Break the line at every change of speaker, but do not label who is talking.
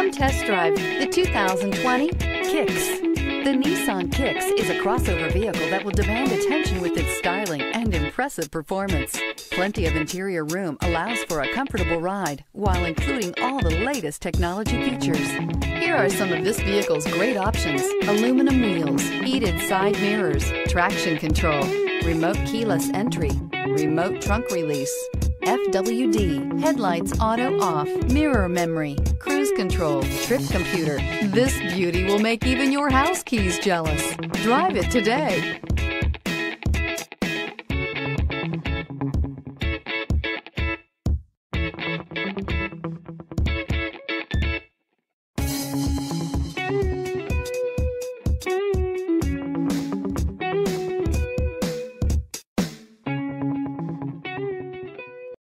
Come test drive the 2020 Kicks. The Nissan Kicks is a crossover vehicle that will demand attention with its styling and impressive performance. Plenty of interior room allows for a comfortable ride while including all the latest technology features. Here are some of this vehicle's great options: aluminum wheels, heated side mirrors, traction control, remote keyless entry, remote trunk release, FWD, headlights auto off, mirror memory, cruise control, trip computer. This beauty will make even your house keys jealous. Drive it today.